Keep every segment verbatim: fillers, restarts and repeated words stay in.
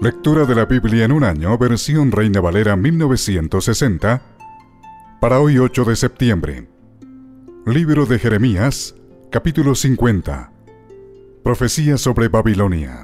Lectura de la Biblia en un año, versión Reina Valera mil novecientos sesenta, para hoy ocho de septiembre. Libro de Jeremías, capítulo cincuenta. Profecía sobre Babilonia.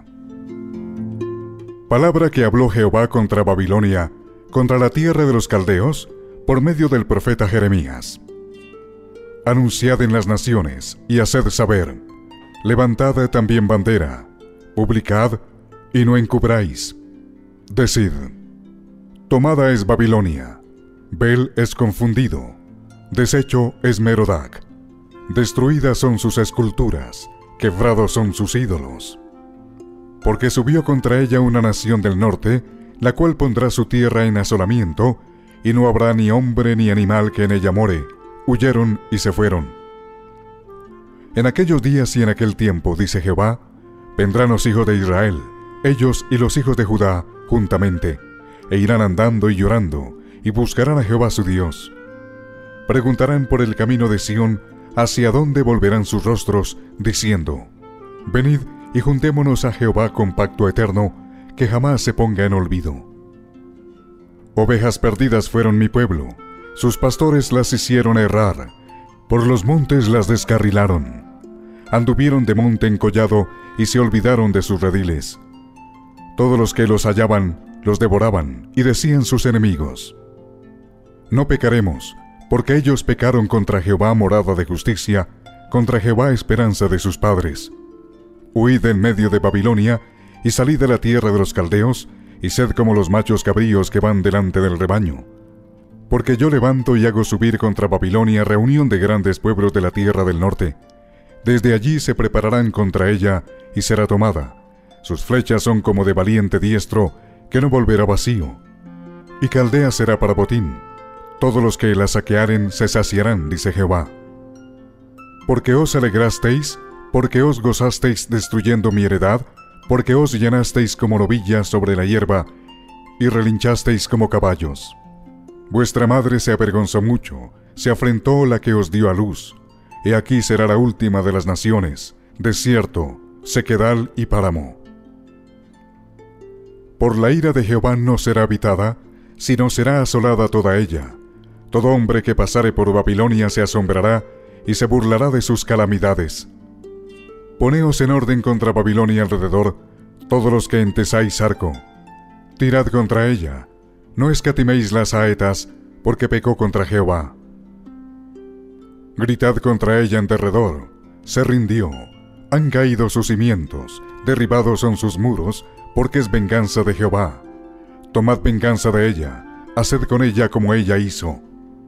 Palabra que habló Jehová contra Babilonia, contra la tierra de los caldeos, por medio del profeta Jeremías. Anunciad en las naciones, y haced saber, levantad también bandera, publicad, y no encubráis. Decid, tomada es Babilonia, Bel es confundido, deshecho es Merodac, destruidas son sus esculturas, quebrados son sus ídolos. Porque subió contra ella una nación del norte, la cual pondrá su tierra en asolamiento, y no habrá ni hombre ni animal que en ella more. Huyeron y se fueron. En aquellos días y en aquel tiempo, dice Jehová, vendrán los hijos de Israel, ellos y los hijos de Judá juntamente, e irán andando y llorando, y buscarán a Jehová su Dios. Preguntarán por el camino de Sión, hacia dónde volverán sus rostros, diciendo, venid y juntémonos a Jehová con pacto eterno, que jamás se ponga en olvido. Ovejas perdidas fueron mi pueblo, sus pastores las hicieron errar, por los montes las descarrilaron. Anduvieron de monte en collado y se olvidaron de sus rediles. Todos los que los hallaban, los devoraban, y decían sus enemigos, no pecaremos, porque ellos pecaron contra Jehová morada de justicia, contra Jehová esperanza de sus padres. Huid en medio de Babilonia, y salid de la tierra de los caldeos, y sed como los machos cabríos que van delante del rebaño. Porque yo levanto y hago subir contra Babilonia reunión de grandes pueblos de la tierra del norte. Desde allí se prepararán contra ella, y será tomada. Sus flechas son como de valiente diestro, que no volverá vacío. Y Caldea será para botín. Todos los que la saquearen se saciarán, dice Jehová. Porque os alegrasteis, porque os gozasteis destruyendo mi heredad, porque os llenasteis como novillas sobre la hierba, y relinchasteis como caballos. Vuestra madre se avergonzó mucho, se afrentó la que os dio a luz. He aquí será la última de las naciones, desierto, sequedal y páramo. Por la ira de Jehová no será habitada, sino será asolada toda ella. Todo hombre que pasare por Babilonia se asombrará y se burlará de sus calamidades. Poneos en orden contra Babilonia alrededor, todos los que entesáis arco. Tirad contra ella, no escatiméis las saetas, porque pecó contra Jehová. Gritad contra ella en derredor, se rindió, han caído sus cimientos, derribados son sus muros, porque es venganza de Jehová. Tomad venganza de ella, haced con ella como ella hizo.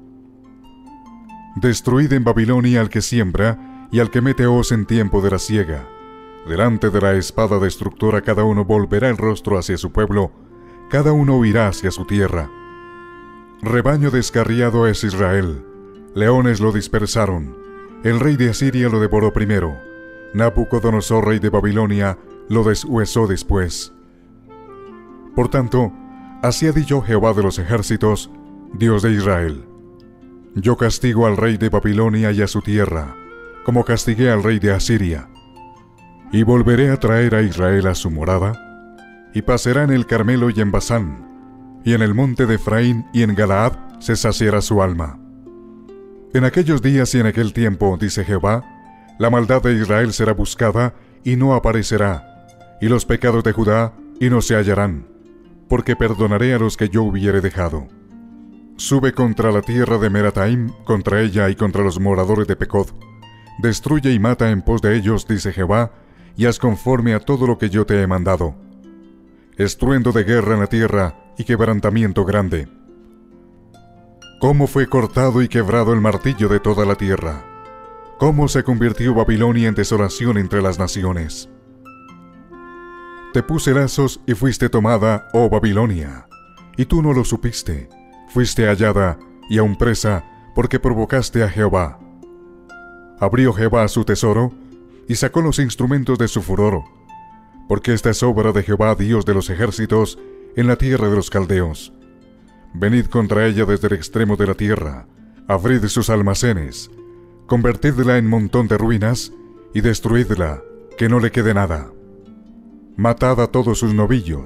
Destruid en Babilonia al que siembra, y al que mete hoz en tiempo de la siega. Delante de la espada destructora cada uno volverá el rostro hacia su pueblo, cada uno huirá hacia su tierra. Rebaño descarriado es Israel, leones lo dispersaron, el rey de Asiria lo devoró primero, Nabucodonosor rey de Babilonia lo deshuesó después. Por tanto, así ha dicho Jehová de los ejércitos, Dios de Israel: yo castigo al rey de Babilonia y a su tierra, como castigué al rey de Asiria. Y volveré a traer a Israel a su morada, y pasará en el Carmelo y en Basán, y en el monte de Efraín y en Galaad se saciará su alma. En aquellos días y en aquel tiempo, dice Jehová, la maldad de Israel será buscada y no aparecerá, y los pecados de Judá y no se hallarán, porque perdonaré a los que yo hubiere dejado. Sube contra la tierra de Merataim, contra ella y contra los moradores de Pecod. Destruye y mata en pos de ellos, dice Jehová, y haz conforme a todo lo que yo te he mandado. Estruendo de guerra en la tierra y quebrantamiento grande. Cómo fue cortado y quebrado el martillo de toda la tierra. Cómo se convirtió Babilonia en desolación entre las naciones. Te puse lazos y fuiste tomada, oh Babilonia, y tú no lo supiste. Fuiste hallada y aún presa, porque provocaste a Jehová. Abrió Jehová su tesoro, y sacó los instrumentos de su furor, porque esta es obra de Jehová, Dios de los ejércitos, en la tierra de los caldeos. Venid contra ella desde el extremo de la tierra, abrid sus almacenes, convertidla en montón de ruinas, y destruidla, que no le quede nada. Matad a todos sus novillos,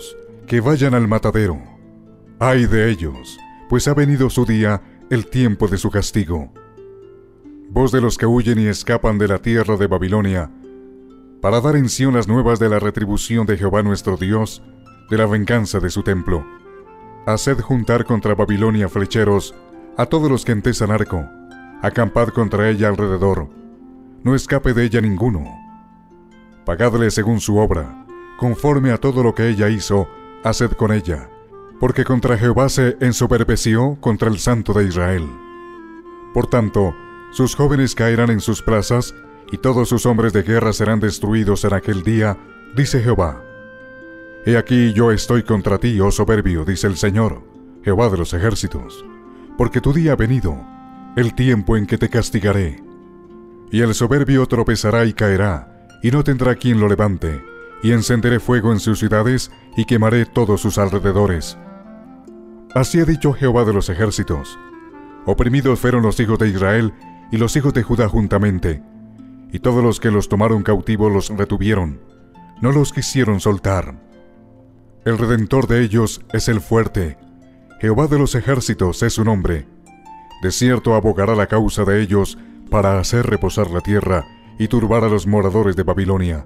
que vayan al matadero. ¡Ay de ellos! Pues ha venido su día, el tiempo de su castigo. Voz de los que huyen y escapan de la tierra de Babilonia, para dar en Sión las nuevas de la retribución de Jehová nuestro Dios, de la venganza de su templo. Haced juntar contra Babilonia flecheros a todos los que entesan arco, acampad contra ella alrededor, no escape de ella ninguno. Pagadle según su obra, conforme a todo lo que ella hizo, haced con ella, porque contra Jehová se ensoberbeció contra el Santo de Israel. Por tanto, sus jóvenes caerán en sus plazas, y todos sus hombres de guerra serán destruidos en aquel día, dice Jehová. He aquí yo estoy contra ti, oh soberbio, dice el Señor, Jehová de los ejércitos, porque tu día ha venido, el tiempo en que te castigaré. Y el soberbio tropezará y caerá, y no tendrá quien lo levante, y encenderé fuego en sus ciudades, y quemaré todos sus alrededores. Así ha dicho Jehová de los ejércitos. Oprimidos fueron los hijos de Israel, y los hijos de Judá juntamente, y todos los que los tomaron cautivos los retuvieron, no los quisieron soltar. El Redentor de ellos es el fuerte, Jehová de los ejércitos es su nombre. De cierto abogará la causa de ellos para hacer reposar la tierra y turbar a los moradores de Babilonia.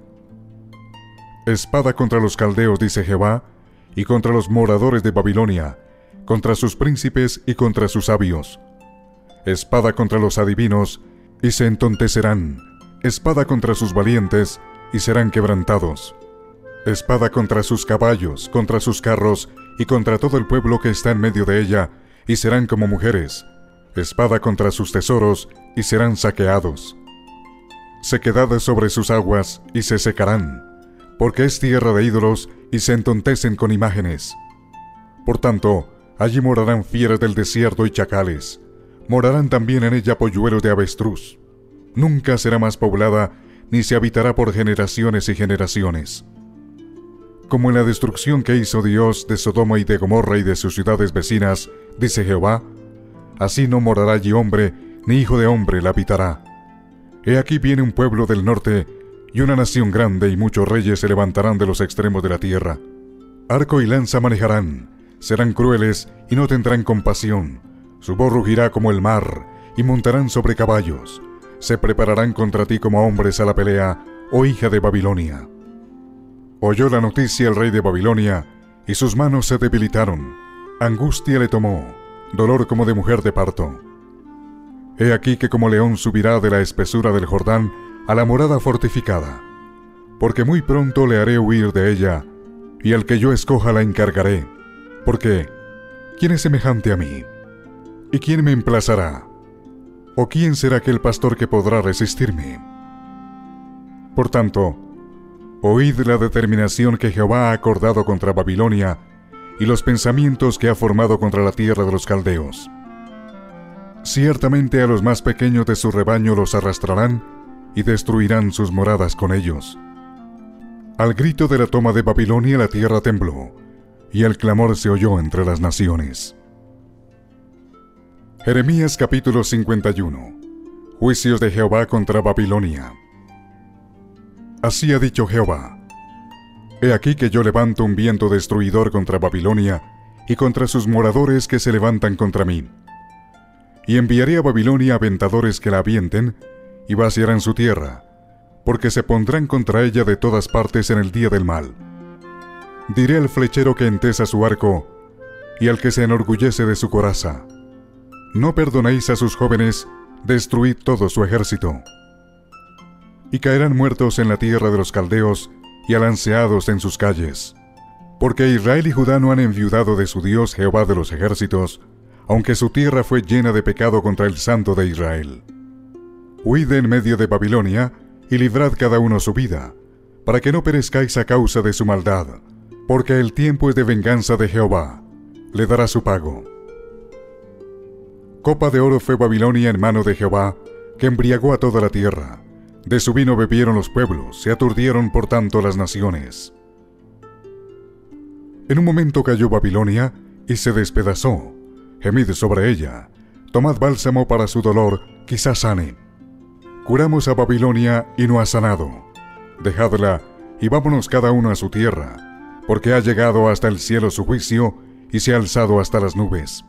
Espada contra los caldeos, dice Jehová, y contra los moradores de Babilonia, contra sus príncipes y contra sus sabios. Espada contra los adivinos, y se entontecerán. Espada contra sus valientes, y serán quebrantados. Espada contra sus caballos, contra sus carros, y contra todo el pueblo que está en medio de ella, y serán como mujeres. Espada contra sus tesoros, y serán saqueados. Sequedad sobre sus aguas, y se secarán, porque es tierra de ídolos, y se entontecen con imágenes. Por tanto, allí morarán fieras del desierto y chacales. Morarán también en ella polluelos de avestruz. Nunca será más poblada, ni se habitará por generaciones y generaciones. Como en la destrucción que hizo Dios de Sodoma y de Gomorra y de sus ciudades vecinas, dice Jehová, así no morará allí hombre, ni hijo de hombre la habitará. He aquí viene un pueblo del norte, y una nación grande, y muchos reyes se levantarán de los extremos de la tierra. Arco y lanza manejarán, serán crueles, y no tendrán compasión. Su voz rugirá como el mar, y montarán sobre caballos. Se prepararán contra ti como hombres a la pelea, oh hija de Babilonia. Oyó la noticia el rey de Babilonia, y sus manos se debilitaron. Angustia le tomó, dolor como de mujer de parto. He aquí que como león subirá de la espesura del Jordán a la morada fortificada, porque muy pronto le haré huir de ella, y al que yo escoja la encargaré. Porque, ¿quién es semejante a mí? ¿Y quién me emplazará? ¿O quién será aquel pastor que podrá resistirme? Por tanto, oíd la determinación que Jehová ha acordado contra Babilonia, y los pensamientos que ha formado contra la tierra de los caldeos. Ciertamente a los más pequeños de su rebaño los arrastrarán, y destruirán sus moradas con ellos. Al grito de la toma de Babilonia la tierra tembló, y el clamor se oyó entre las naciones. Jeremías capítulo cincuenta y uno. Juicios de Jehová contra Babilonia. Así ha dicho Jehová: He aquí que yo levanto un viento destruidor contra Babilonia y contra sus moradores que se levantan contra mí. Y enviaré a Babilonia aventadores que la avienten y vaciarán su tierra, porque se pondrán contra ella de todas partes en el día del mal. Diré al flechero que entesa su arco y al que se enorgullece de su coraza: No perdonéis a sus jóvenes, destruid todo su ejército. Y caerán muertos en la tierra de los caldeos y alanceados en sus calles. Porque Israel y Judá no han enviudado de su Dios Jehová de los ejércitos, aunque su tierra fue llena de pecado contra el Santo de Israel. Huid en medio de Babilonia, y librad cada uno su vida, para que no perezcáis a causa de su maldad, porque el tiempo es de venganza de Jehová, le dará su pago. Copa de oro fue Babilonia en mano de Jehová, que embriagó a toda la tierra. De su vino bebieron los pueblos, se aturdieron por tanto las naciones. En un momento cayó Babilonia, y se despedazó. Gemid sobre ella, tomad bálsamo para su dolor, quizás sane. Curamos a Babilonia, y no ha sanado. Dejadla, y vámonos cada uno a su tierra, porque ha llegado hasta el cielo su juicio y se ha alzado hasta las nubes.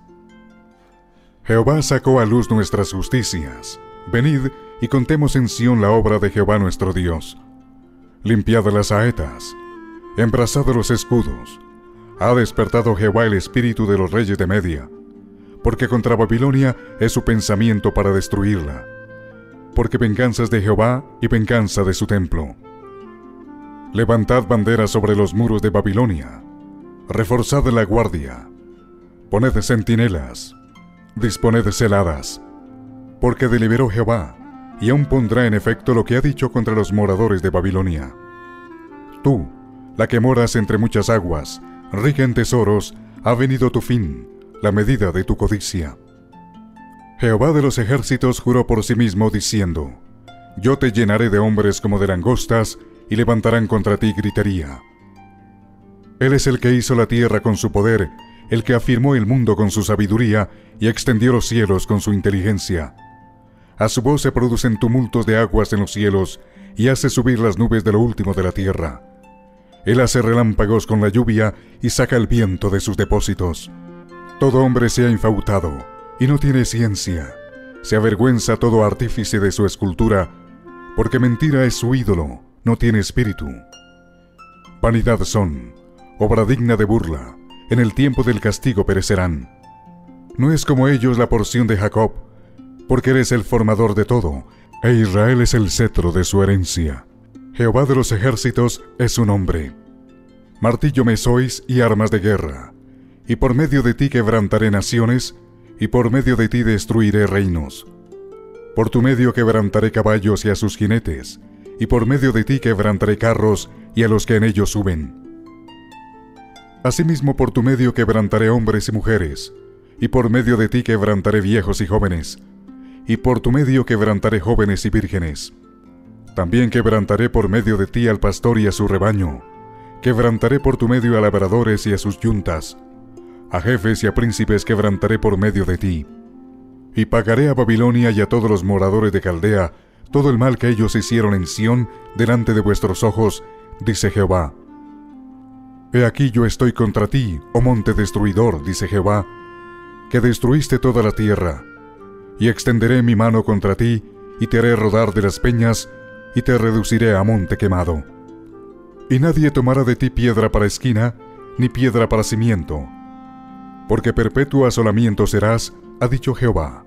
Jehová sacó a luz nuestras justicias. Venid y contemos en Sión la obra de Jehová nuestro Dios. Limpiad las saetas, embrazad los escudos. Ha despertado Jehová el espíritu de los reyes de Media, porque contra Babilonia es su pensamiento para destruirla, porque venganza es de Jehová y venganza de su templo. Levantad banderas sobre los muros de Babilonia, reforzad la guardia, poned centinelas, disponed celadas, porque deliberó Jehová, y aún pondrá en efecto lo que ha dicho contra los moradores de Babilonia. Tú, la que moras entre muchas aguas, rica en tesoros, ha venido tu fin, la medida de tu codicia. Jehová de los ejércitos juró por sí mismo, diciendo: Yo te llenaré de hombres como de langostas, y levantarán contra ti gritería. Él es el que hizo la tierra con su poder, el que afirmó el mundo con su sabiduría, y extendió los cielos con su inteligencia. A su voz se producen tumultos de aguas en los cielos, y hace subir las nubes de lo último de la tierra. Él hace relámpagos con la lluvia, y saca el viento de sus depósitos. Todo hombre se ha infautado, y no tiene ciencia. Se avergüenza todo artífice de su escultura, porque mentira es su ídolo, no tiene espíritu. Vanidad son, obra digna de burla, en el tiempo del castigo perecerán. No es como ellos la porción de Jacob, porque eres el formador de todo, e Israel es el cetro de su herencia. Jehová de los ejércitos es su nombre. Martillo me sois y armas de guerra, y por medio de ti quebrantaré naciones, y por medio de ti destruiré reinos. Por tu medio quebrantaré caballos y a sus jinetes, y por medio de ti quebrantaré carros y a los que en ellos suben. Asimismo por tu medio quebrantaré hombres y mujeres, y por medio de ti quebrantaré viejos y jóvenes, y por tu medio quebrantaré jóvenes y vírgenes. También quebrantaré por medio de ti al pastor y a su rebaño, quebrantaré por tu medio a labradores y a sus yuntas, a jefes y a príncipes quebrantaré por medio de ti. Y pagaré a Babilonia y a todos los moradores de Caldea todo el mal que ellos hicieron en Sión delante de vuestros ojos, dice Jehová. He aquí yo estoy contra ti, oh monte destruidor, dice Jehová, que destruiste toda la tierra, y extenderé mi mano contra ti, y te haré rodar de las peñas, y te reduciré a monte quemado. Y nadie tomará de ti piedra para esquina, ni piedra para cimiento, porque perpetuo asolamiento serás, ha dicho Jehová.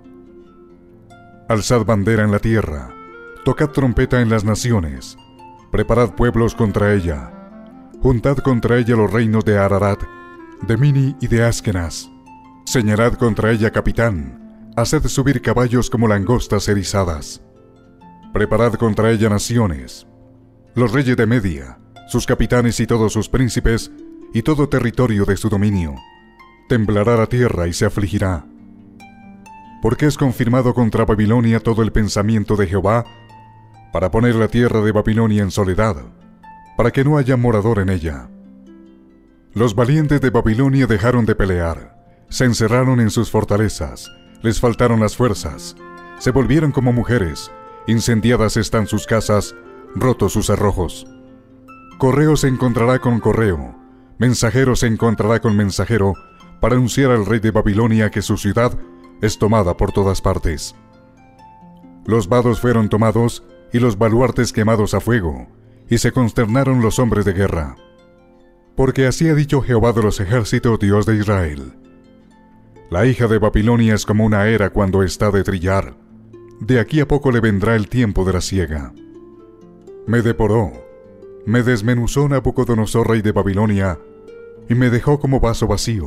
Alzad bandera en la tierra, tocad trompeta en las naciones, preparad pueblos contra ella, juntad contra ella los reinos de Ararat, de Mini y de Askenaz, señalad contra ella capitán, haced subir caballos como langostas erizadas. Preparad contra ella naciones, los reyes de Media, sus capitanes y todos sus príncipes, y todo territorio de su dominio. Temblará la tierra y se afligirá. Porque es confirmado contra Babilonia todo el pensamiento de Jehová, para poner la tierra de Babilonia en soledad, para que no haya morador en ella. Los valientes de Babilonia dejaron de pelear, se encerraron en sus fortalezas, les faltaron las fuerzas, se volvieron como mujeres, incendiadas están sus casas, rotos sus cerrojos. Correo se encontrará con correo, mensajero se encontrará con mensajero, para anunciar al rey de Babilonia que su ciudad es tomada por todas partes. Los vados fueron tomados, y los baluartes quemados a fuego, y se consternaron los hombres de guerra. Porque así ha dicho Jehová de los ejércitos, Dios de Israel. La hija de Babilonia es como una era cuando está de trillar. De aquí a poco le vendrá el tiempo de la siega. Me devoró, me desmenuzó Nabucodonosor, rey de Babilonia, y me dejó como vaso vacío.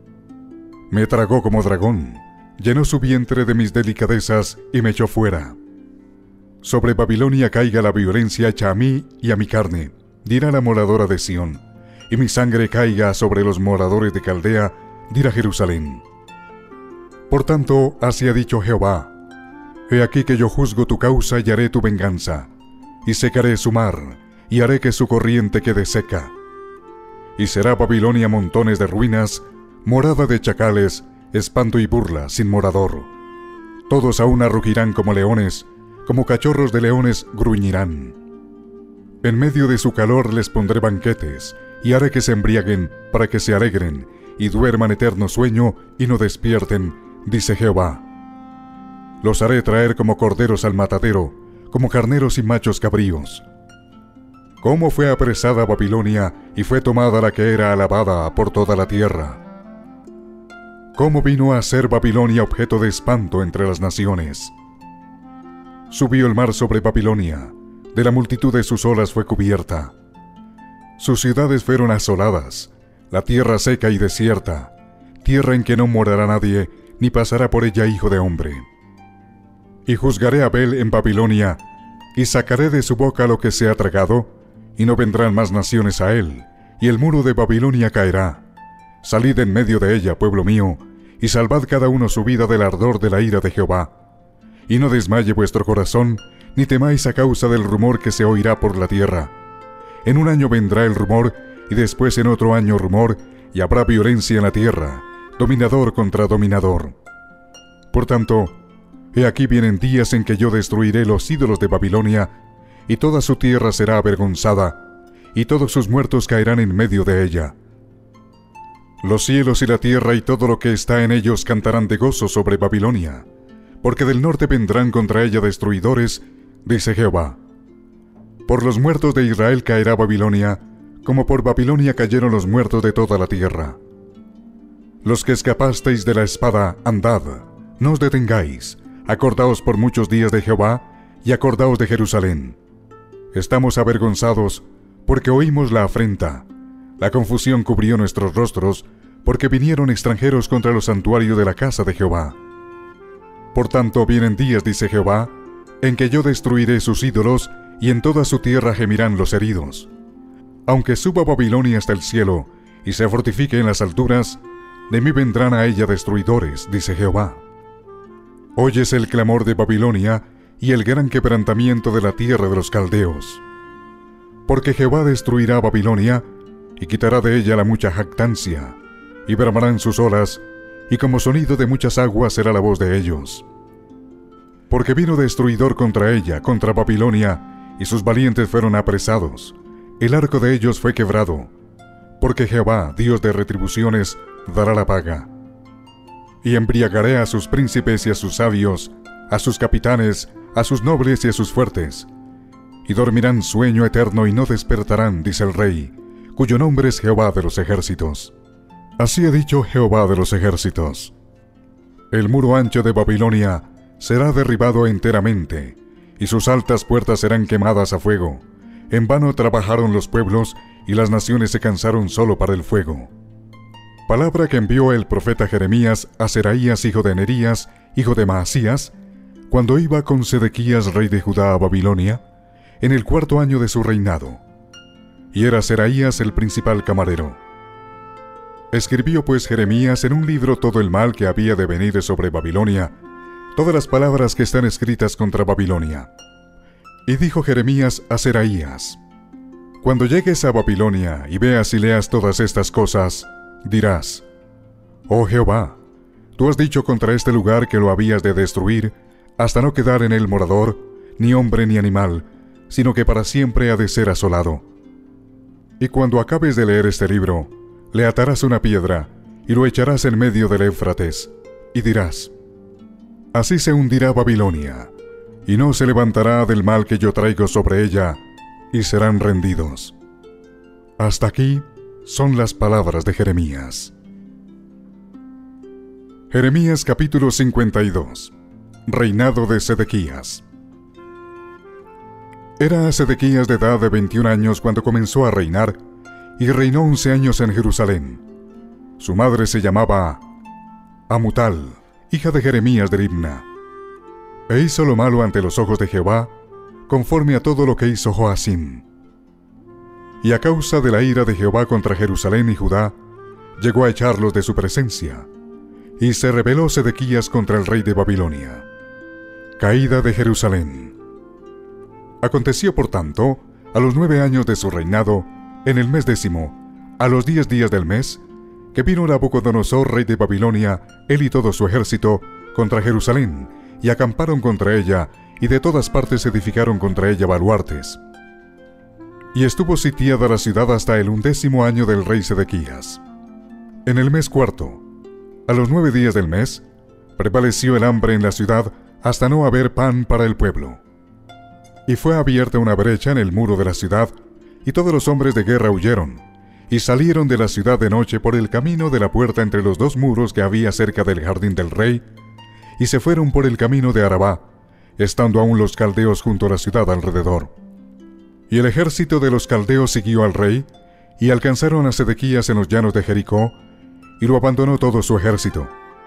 Me tragó como dragón, llenó su vientre de mis delicadezas y me echó fuera. Sobre Babilonia caiga la violencia hecha a mí y a mi carne, dirá la moradora de Sión, y mi sangre caiga sobre los moradores de Caldea, dirá Jerusalén. Por tanto, así ha dicho Jehová: He aquí que yo juzgo tu causa y haré tu venganza, y secaré su mar, y haré que su corriente quede seca. Y será Babilonia montones de ruinas, morada de chacales, espanto y burla, sin morador. Todos a una rugirán como leones, como cachorros de leones gruñirán. En medio de su calor les pondré banquetes, y haré que se embriaguen para que se alegren, y duerman eterno sueño y no despierten, dice Jehová. Los haré traer como corderos al matadero, como carneros y machos cabríos. Cómo fue apresada Babilonia y fue tomada la que era alabada por toda la tierra. Cómo vino a ser Babilonia objeto de espanto entre las naciones. Subió el mar sobre Babilonia, de la multitud de sus olas fue cubierta. Sus ciudades fueron asoladas, la tierra seca y desierta, tierra en que no morará nadie, ni pasará por ella hijo de hombre. Y juzgaré a Bel en Babilonia, y sacaré de su boca lo que se ha tragado, y no vendrán más naciones a él, y el muro de Babilonia caerá. Salid en medio de ella, pueblo mío, y salvad cada uno su vida del ardor de la ira de Jehová. Y no desmaye vuestro corazón, ni temáis a causa del rumor que se oirá por la tierra. En un año vendrá el rumor, y después en otro año rumor, y habrá violencia en la tierra, dominador contra dominador. Por tanto, he aquí vienen días en que yo destruiré los ídolos de Babilonia, y toda su tierra será avergonzada, y todos sus muertos caerán en medio de ella. Los cielos y la tierra y todo lo que está en ellos cantarán de gozo sobre Babilonia, porque del norte vendrán contra ella destruidores, dice Jehová. Por los muertos de Israel caerá Babilonia, como por Babilonia cayeron los muertos de toda la tierra. Los que escapasteis de la espada, andad, no os detengáis, acordaos por muchos días de Jehová, y acordaos de Jerusalén. Estamos avergonzados, porque oímos la afrenta. La confusión cubrió nuestros rostros, porque vinieron extranjeros contra los santuarios de la casa de Jehová. Por tanto vienen días, dice Jehová, en que yo destruiré sus ídolos, y en toda su tierra gemirán los heridos. Aunque suba Babilonia hasta el cielo, y se fortifique en las alturas, de mí vendrán a ella destruidores, dice Jehová. Oyes el clamor de Babilonia, y el gran quebrantamiento de la tierra de los caldeos. Porque Jehová destruirá Babilonia, y quitará de ella la mucha jactancia, y bramarán sus olas, y como sonido de muchas aguas será la voz de ellos. Porque vino destruidor contra ella, contra Babilonia, y sus valientes fueron apresados. El arco de ellos fue quebrado, porque Jehová, Dios de retribuciones, dará la paga. Y embriagaré a sus príncipes y a sus sabios, a sus capitanes, a sus nobles y a sus fuertes. Y dormirán sueño eterno y no despertarán, dice el Rey, cuyo nombre es Jehová de los ejércitos. Así ha dicho Jehová de los ejércitos. El muro ancho de Babilonia será derribado enteramente, y sus altas puertas serán quemadas a fuego. En vano trabajaron los pueblos, y las naciones se cansaron solo para el fuego. Palabra que envió el profeta Jeremías a Seraías, hijo de Nerías, hijo de Maasías, cuando iba con Sedequías, rey de Judá, a Babilonia, en el cuarto año de su reinado. Y era Seraías el principal camarero. Escribió pues Jeremías en un libro todo el mal que había de venir sobre Babilonia, todas las palabras que están escritas contra Babilonia. Y dijo Jeremías a Seraías: Cuando llegues a Babilonia y veas y leas todas estas cosas, dirás: Oh Jehová, tú has dicho contra este lugar que lo habías de destruir, hasta no quedar en él morador, ni hombre ni animal, sino que para siempre ha de ser asolado. Y cuando acabes de leer este libro, le atarás una piedra, y lo echarás en medio del Éufrates, y dirás: Así se hundirá Babilonia, y no se levantará del mal que yo traigo sobre ella, y serán rendidos. Hasta aquí son las palabras de Jeremías. Jeremías capítulo cincuenta y dos. Reinado de Sedequías. Era Sedequías de edad de veintiún años cuando comenzó a reinar, y reinó once años en Jerusalén. Su madre se llamaba Amutal, hija de Jeremías de Libna. E hizo lo malo ante los ojos de Jehová, conforme a todo lo que hizo Joacim. Y a causa de la ira de Jehová contra Jerusalén y Judá, llegó a echarlos de su presencia, y se rebeló Sedequías contra el rey de Babilonia. Caída de Jerusalén. Aconteció, por tanto, a los nueve años de su reinado, en el mes décimo, a los diez días del mes, que vino Nabucodonosor, rey de Babilonia, él y todo su ejército, contra Jerusalén, y acamparon contra ella, y de todas partes edificaron contra ella baluartes. Y estuvo sitiada la ciudad hasta el undécimo año del rey Sedequías. En el mes cuarto, a los nueve días del mes, prevaleció el hambre en la ciudad hasta no haber pan para el pueblo. Y fue abierta una brecha en el muro de la ciudad, y todos los hombres de guerra huyeron, y salieron de la ciudad de noche por el camino de la puerta entre los dos muros que había cerca del jardín del rey, y se fueron por el camino de Arabá, estando aún los caldeos junto a la ciudad alrededor. Y el ejército de los caldeos siguió al rey, y alcanzaron a Sedequías en los llanos de Jericó, y lo abandonó todo su ejército.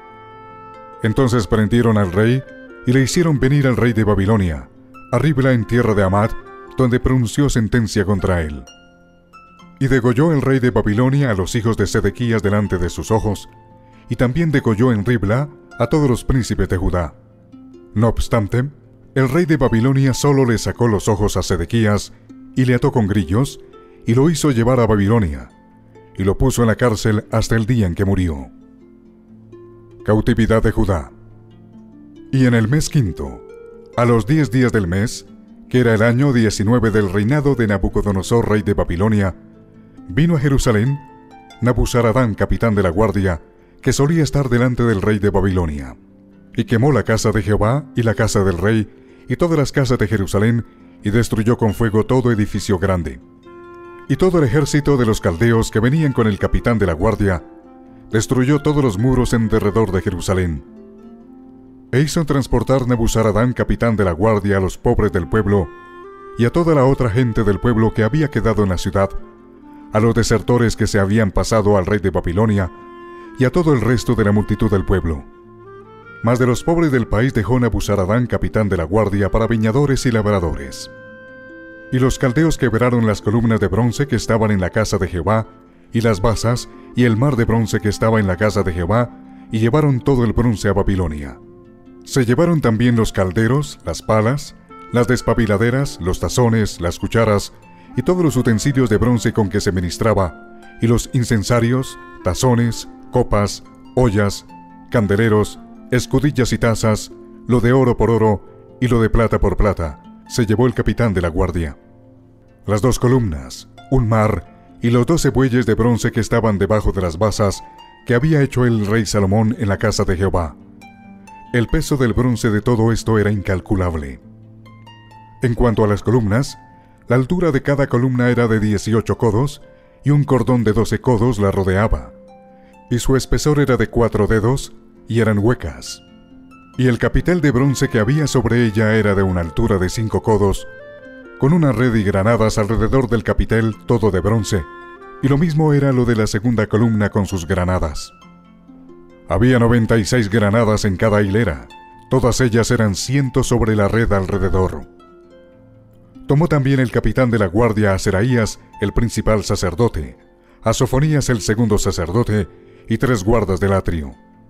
Entonces prendieron al rey, y le hicieron venir al rey de Babilonia, a Ribla en tierra de Amad, donde pronunció sentencia contra él. Y degolló el rey de Babilonia a los hijos de Sedequías delante de sus ojos, y también degolló en Ribla a todos los príncipes de Judá. No obstante, el rey de Babilonia solo le sacó los ojos a Sedequías, y le ató con grillos, y lo hizo llevar a Babilonia, y lo puso en la cárcel hasta el día en que murió. Cautividad de Judá. Y en el mes quinto, a los diez días del mes, que era el año diecinueve del reinado de Nabucodonosor, rey de Babilonia, vino a Jerusalén Nabuzaradán, capitán de la guardia, que solía estar delante del rey de Babilonia, y quemó la casa de Jehová y la casa del rey, y todas las casas de Jerusalén, y destruyó con fuego todo edificio grande. Y todo el ejército de los caldeos que venían con el capitán de la guardia, destruyó todos los muros en derredor de Jerusalén. E hizo transportar Nabuzaradán, capitán de la guardia, a los pobres del pueblo, y a toda la otra gente del pueblo que había quedado en la ciudad, a los desertores que se habían pasado al rey de Babilonia, y a todo el resto de la multitud del pueblo. Mas de los pobres del país dejó Nabuzaradán, capitán de la guardia, para viñadores y labradores. Y los caldeos quebraron las columnas de bronce que estaban en la casa de Jehová, y las basas, y el mar de bronce que estaba en la casa de Jehová, y llevaron todo el bronce a Babilonia. Se llevaron también los calderos, las palas, las despabiladeras, los tazones, las cucharas, y todos los utensilios de bronce con que se ministraba, y los incensarios, tazones, copas, ollas, candeleros, escudillas y tazas, lo de oro por oro, y lo de plata por plata, se llevó el capitán de la guardia. Las dos columnas, un mar, y los doce bueyes de bronce que estaban debajo de las basas, que había hecho el rey Salomón en la casa de Jehová. El peso del bronce de todo esto era incalculable. En cuanto a las columnas, la altura de cada columna era de dieciocho codos, y un cordón de doce codos la rodeaba, y su espesor era de cuatro dedos, y eran huecas. Y el capitel de bronce que había sobre ella era de una altura de cinco codos, con una red y granadas alrededor del capitel, todo de bronce, y lo mismo era lo de la segunda columna con sus granadas. Había noventa y seis granadas en cada hilera, todas ellas eran ciento sobre la red alrededor. Tomó también el capitán de la guardia a Seraías, el principal sacerdote, a Sofonías el segundo sacerdote, y tres guardas del atrio.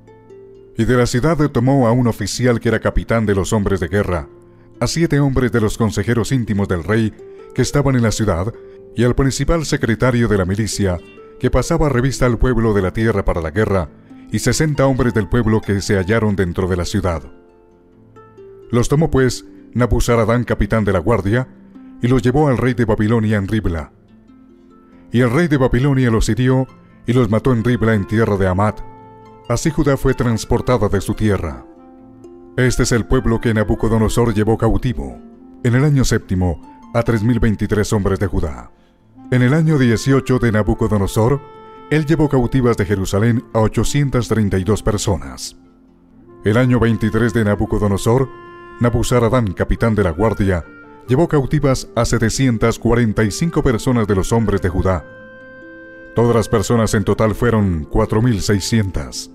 Y de la ciudad tomó a un oficial que era capitán de los hombres de guerra, a siete hombres de los consejeros íntimos del rey que estaban en la ciudad, y al principal secretario de la milicia, que pasaba revista al pueblo de la tierra para la guerra, y sesenta hombres del pueblo que se hallaron dentro de la ciudad. Los tomó pues Nabuzaradán, capitán de la guardia, y los llevó al rey de Babilonia en Ribla. Y el rey de Babilonia los hirió, y los mató en Ribla en tierra de Amad. Así Judá fue transportada de su tierra. Este es el pueblo que Nabucodonosor llevó cautivo, en el año séptimo, a tres mil veintitrés hombres de Judá. En el año dieciocho de Nabucodonosor, él llevó cautivas de Jerusalén a ochocientas treinta y dos personas. El año veintitrés de Nabucodonosor, Nabuzaradán, capitán de la guardia, llevó cautivas a setecientas cuarenta y cinco personas de los hombres de Judá. Todas las personas en total fueron cuatro mil seiscientas.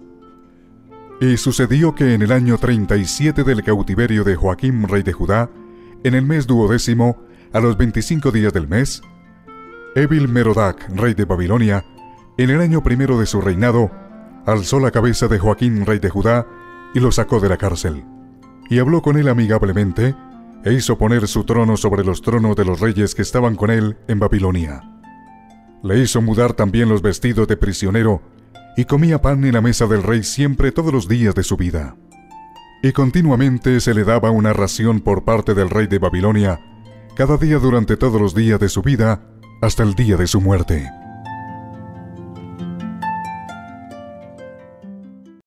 Y sucedió que en el año treinta y siete del cautiverio de Joaquim, rey de Judá, en el mes duodécimo, a los veinticinco días del mes, Evil Merodac, rey de Babilonia, en el año primero de su reinado, alzó la cabeza de Joaquín, rey de Judá, y lo sacó de la cárcel. Y habló con él amigablemente, e hizo poner su trono sobre los tronos de los reyes que estaban con él en Babilonia. Le hizo mudar también los vestidos de prisionero, y comía pan en la mesa del rey siempre todos los días de su vida. Y continuamente se le daba una ración por parte del rey de Babilonia, cada día durante todos los días de su vida, hasta el día de su muerte.